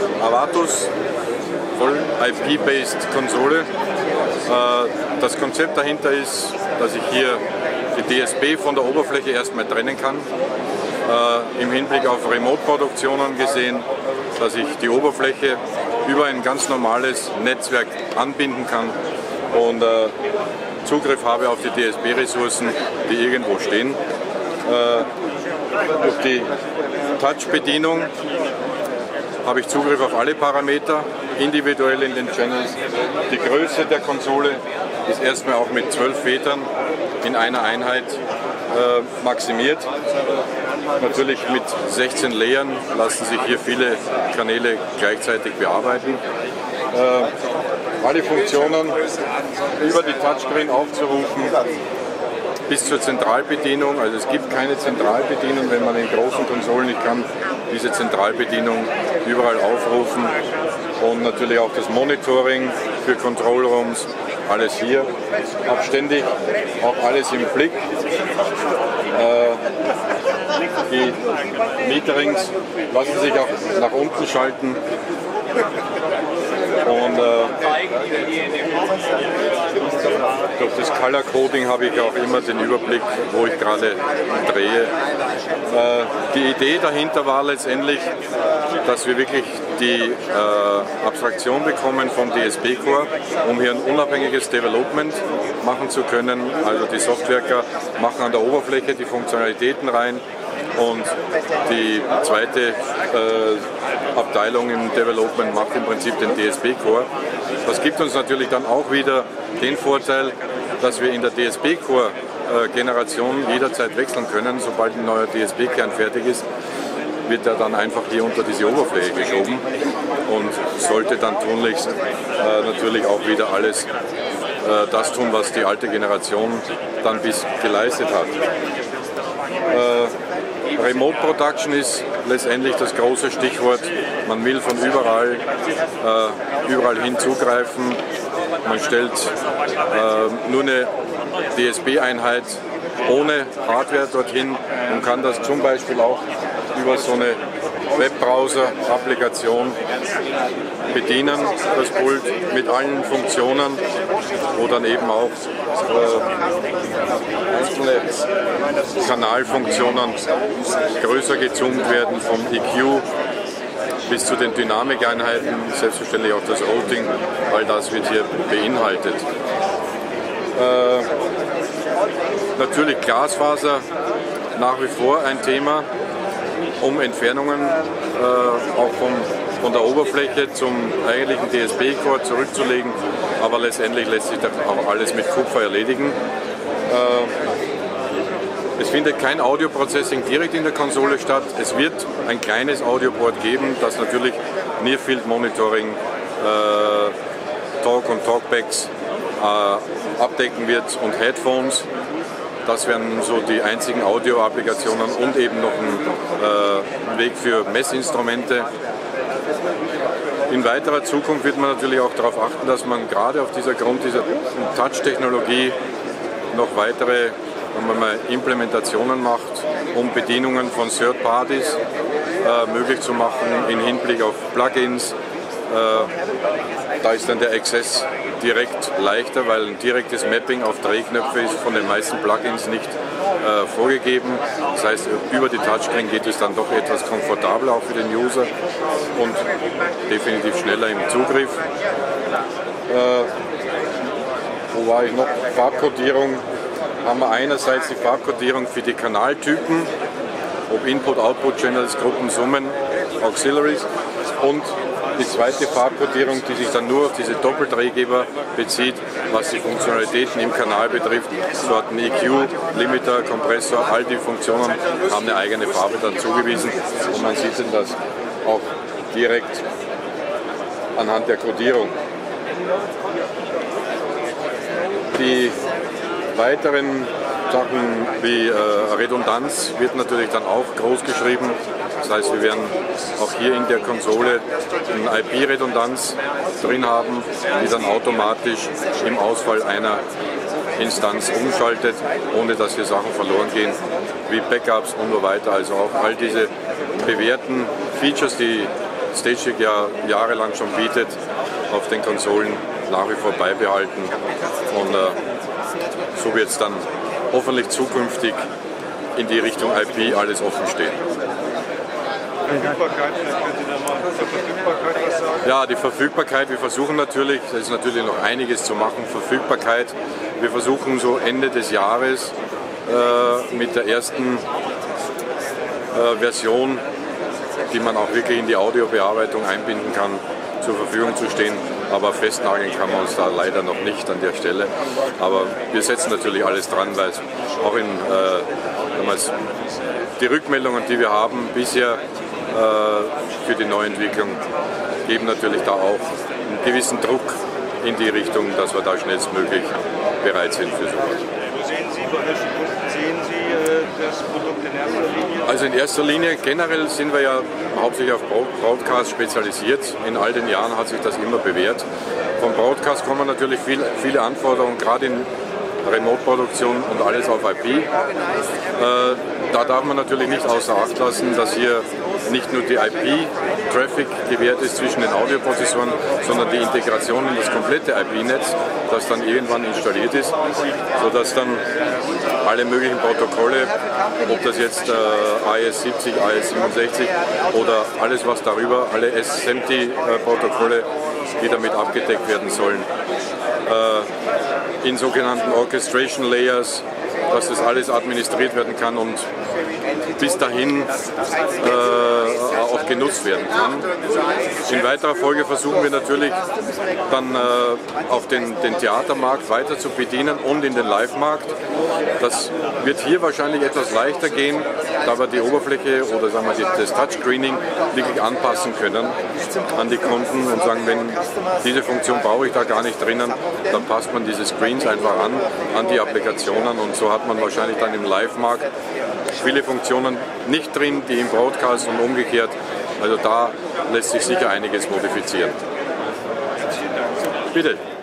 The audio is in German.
Avatus, voll IP-based Konsole. Das Konzept dahinter ist, dass ich hier die DSP von der Oberfläche erstmal trennen kann. Im Hinblick auf Remote-Produktionen gesehen, dass ich die Oberfläche über ein ganz normales Netzwerk anbinden kann und Zugriff habe auf die DSP-Ressourcen, die irgendwo stehen. Durch die Touch-Bedienung habe ich Zugriff auf alle Parameter, individuell in den Channels. Die Größe der Konsole ist erstmal auch mit 12 Federn in einer Einheit maximiert. Natürlich mit 16 Layern lassen sich hier viele Kanäle gleichzeitig bearbeiten. Alle Funktionen über die Touchscreen aufzurufen, bis zur Zentralbedienung. Also es gibt keine Zentralbedienung, wenn man in großen Konsolen nicht kann, diese Zentralbedienung überall aufrufen. Und natürlich auch das Monitoring für Control Rooms, alles hier. Habe ständig auch alles im Blick. Die Meterings lassen sich auch nach unten schalten. Und durch das Color Coding habe ich auch immer den Überblick, wo ich gerade drehe. Die Idee dahinter war letztendlich, dass wir wirklich die Abstraktion bekommen vom DSP Core, um hier ein unabhängiges Development machen zu können. Also die Softwareker machen an der Oberfläche die Funktionalitäten rein und die zweite Abteilung im Development macht im Prinzip den DSP Core. Das gibt uns natürlich dann auch wieder den Vorteil, dass wir in der DSP Core Generation jederzeit wechseln können. Sobald ein neuer DSP-Kern fertig ist, wird er dann einfach hier unter diese Oberfläche geschoben und sollte dann tunlichst natürlich auch wieder alles das tun, was die alte Generation dann bis geleistet hat. Remote Production ist letztendlich das große Stichwort. Man will von überall hin zugreifen. Man stellt nur eine DSP-Einheit ohne Hardware dorthin und kann das zum Beispiel auch über so eine Webbrowser-Applikation bedienen, das Pult mit allen Funktionen, wo dann eben auch einzelne Kanalfunktionen größer gezoomt werden, vom EQ bis zu den Dynamikeinheiten, selbstverständlich auch das Routing, all das wird hier beinhaltet. Natürlich Glasfaser nach wie vor ein Thema, um Entfernungen auch von der Oberfläche zum eigentlichen DSP-Core zurückzulegen, aber letztendlich lässt sich das auch alles mit Kupfer erledigen. Es findet kein Audio-Processing direkt in der Konsole statt. Es wird ein kleines Audioboard geben, das natürlich Near-Field Monitoring, Talk und Talkbacks abdecken wird und Headphones. Das wären so die einzigen Audio-Applikationen und eben noch ein Weg für Messinstrumente. In weiterer Zukunft wird man natürlich auch darauf achten, dass man gerade aufgrund dieser Touch-Technologie noch weitere Implementationen macht, um Bedienungen von Third Parties möglich zu machen im Hinblick auf Plugins. Da ist dann der Access direkt leichter, weil ein direktes Mapping auf Drehknöpfe ist von den meisten Plugins nicht vorgegeben. Das heißt, über die Touchscreen geht es dann doch etwas komfortabler auch für den User und definitiv schneller im Zugriff. Wo war ich noch? Farbkodierung. Haben wir einerseits die Farbkodierung für die Kanaltypen, ob Input, Output, Channels, Gruppen, Summen, Auxiliaries und die zweite Farbkodierung, die sich dann nur auf diese Doppeldrehgeber bezieht, was die Funktionalitäten im Kanal betrifft. Dort ein EQ, Limiter, Kompressor, all die Funktionen haben eine eigene Farbe dann zugewiesen und man sieht dann das auch direkt anhand der Kodierung. Die weiteren Sachen wie Redundanz wird natürlich dann auch groß geschrieben. Das heißt, wir werden auch hier in der Konsole eine IP-Redundanz drin haben, die dann automatisch im Ausfall einer Instanz umschaltet, ohne dass hier Sachen verloren gehen, wie Backups und so weiter. Also auch all diese bewährten Features, die Stagekick ja jahrelang schon bietet, auf den Konsolen nach wie vor beibehalten. Und so wird es dann hoffentlich zukünftig in die Richtung IP alles offen stehen. Ja, die Verfügbarkeit, wir versuchen natürlich, da ist natürlich noch einiges zu machen, Verfügbarkeit. Wir versuchen so Ende des Jahres mit der ersten Version, die man auch wirklich in die Audiobearbeitung einbinden kann, zur Verfügung zu stehen. Aber festnageln kann man uns da leider noch nicht an der Stelle. Aber wir setzen natürlich alles dran, weil es auch in die Rückmeldungen, die wir haben bisher für die Neuentwicklung, geben natürlich da auch einen gewissen Druck in die Richtung, dass wir da schnellstmöglich bereit sind für sowas. Sehen Sie das Produkt in erster Linie? Also in erster Linie, generell sind wir ja hauptsächlich auf Broadcast spezialisiert. In all den Jahren hat sich das immer bewährt. Vom Broadcast kommen natürlich viele Anforderungen, gerade in Remote-Produktion und alles auf IP. Da darf man natürlich nicht außer Acht lassen, dass hier nicht nur die IP-Traffic gewährt ist zwischen den Audioprozessoren, sondern die Integration in das komplette IP-Netz, das dann irgendwann installiert ist, sodass dann alle möglichen Protokolle, ob das jetzt AES-70, AES-67 oder alles was darüber, alle SMPTE-Protokolle, die damit abgedeckt werden sollen, in sogenannten Orchestration Layers, dass das alles administriert werden kann und bis dahin auch genutzt werden kann. In weiterer Folge versuchen wir natürlich dann auf den Theatermarkt weiter zu bedienen und in den Live-Markt. Das wird hier wahrscheinlich etwas leichter gehen, da wir die Oberfläche oder sagen wir, das Touchscreening wirklich anpassen können an die Kunden und sagen, wenn diese Funktion brauche ich da gar nicht drinnen, dann passt man diese Screens einfach an die Applikationen und so hat man wahrscheinlich dann im Live-Markt viele Funktionen nicht drin, die im Broadcast und umgekehrt. Also da lässt sich sicher einiges modifizieren. Bitte.